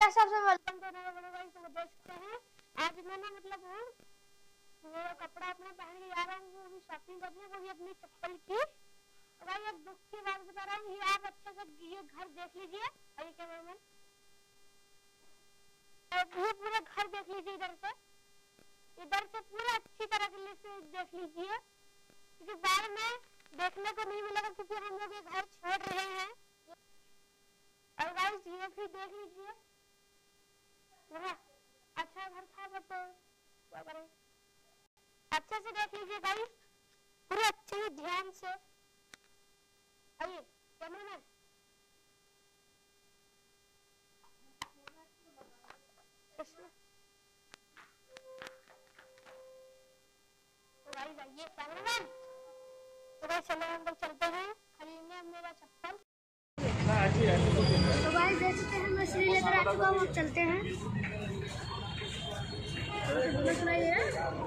सबसे वेलकम करने गाइस। तो देख सकते हैं आज मैं ना मतलब वो कपड़ा अपना पहन के जा रहा हूँ, वो भी शॉपिंग करने, वो भी अपनी चप्पल की। तो भाई एक दुख की बात बता रहा हूँ, ये आप अच्छे से ये घर देख लीजिए। ये कैमरामैन ये पूरा घर देख लीजिए, इधर से पूरा अच्छी तरह से देख लीजिए, क्योंकि बाद में देखने को नहीं मिलेगा, क्योंकि हम लोग ये घर छोड़ रहे हैं। और गाइस ये भी देख लीजिए, अच्छा घर था बट क्या करें, अच्छे से देख लीजिए गाइस, पूरे अच्छे से ध्यान से। आइए कैमरामैन, तो गाइस आइए कैमरामैन, तो गाइस चलो हम लोग चलते हैं खरीदने मेरा चप्पल। तो गाइस देख सकते हैं मैं श्री लेकर आ चुका हूँ, अब चलते हैं। सुनाई दे रहा है?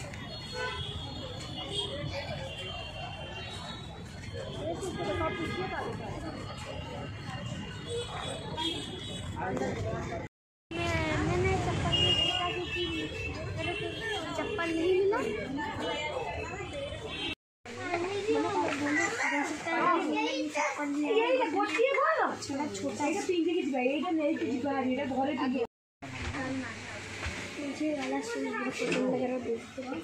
मैंने चप्पल चप्पल नहीं मिला। छोटा मुझे वाला वगैरह देखते हैं,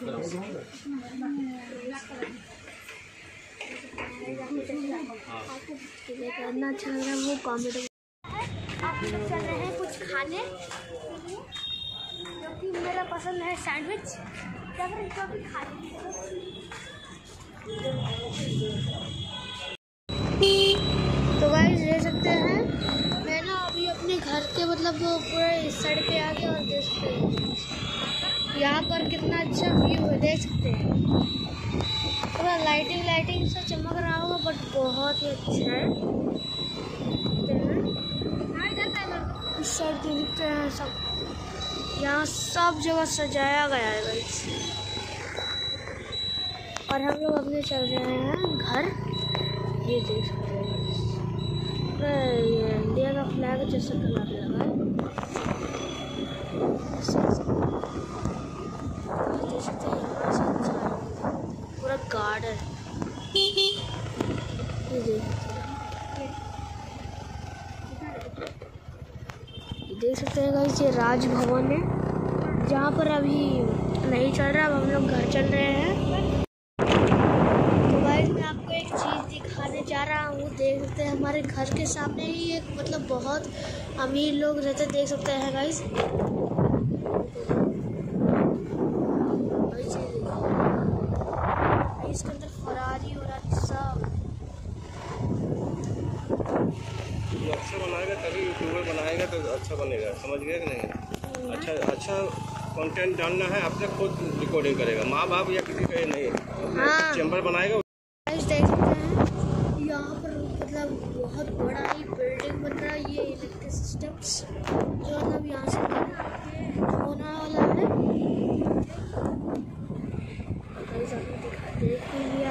करना अच्छा लग रहा है वो कॉमेडी। आप लोग चल रहे हैं कुछ खाने, जो कि मेरा पसंद है सैंडविच। क्या करें जो भी खा तो गाइस देख सकते हैं मैं ना अभी अपने घर के मतलब पूरा इस साइड पे आ गया, और देख सकते हैं यहाँ पर कितना अच्छा व्यू है, देख सकते हैं पूरा लाइटिंग से चमक रहा होगा, बट बहुत ही अच्छा है। इस साइड देखते हैं सब, यहाँ सब जगह सजाया गया है गाइस। और हम लोग अपने चल रहे हैं घर, ये देख सकते हैं ये इंडिया का फ्लैग जैसा कलर लगा है, देख सकते हैं पूरा गार्डन, ये देख सकते हैं गाइस ये राजभवन है, जहाँ पर अभी नहीं चल रहा, अब हम लोग घर चल रहे हैं। तो गाइस मैं आपको एक चीज़ दिखाने जा रहा हूँ, देख सकते हैं हमारे घर के सामने ही एक मतलब बहुत अमीर लोग रहते, देख सकते हैं गाइस। इसके अंदर फरारी सब अच्छा बनाएगा तभी यूट्यूबर बनाएगा तो अच्छा बनेगा, समझ गए कि नहीं? अच्छा कंटेंट डालना है, आपने खुद रिकॉर्डिंग करेगा, माँ बाप या किसी का नहीं, चैम्बर बनाएगा। देख सकते हैं यहाँ पर मतलब बहुत बड़ा ही बिल्डिंग बन रहा है, ये इलेक्ट्रिक सिस्टम्स जो मतलब यहाँ से होने वाला है। देख लिया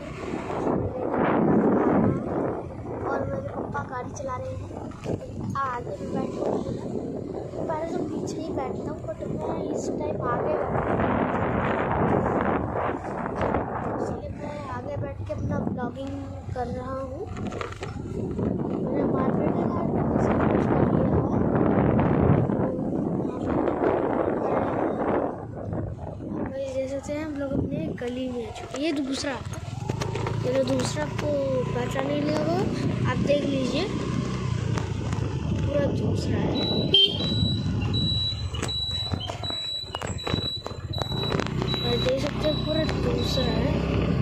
और मेरे पापा गाड़ी चला रहे हैं, आगे भी बैठे हैं, पहले तो पीछे ही बैठता हूँ, बट मैं इस टाइम आगे इसलिए मैं आगे बैठ के अपना ब्लॉगिंग कर रहा हूँ। मैंने मार्केट में सब कुछ कर लिया है। देख सकते हैं हम लोग अपने गली में आ चुके, ये दूसरा आपको पहचान नहीं लगा, आप देख लीजिए पूरा दूसरा है। और देख सकते हैं पूरा दूसरा है।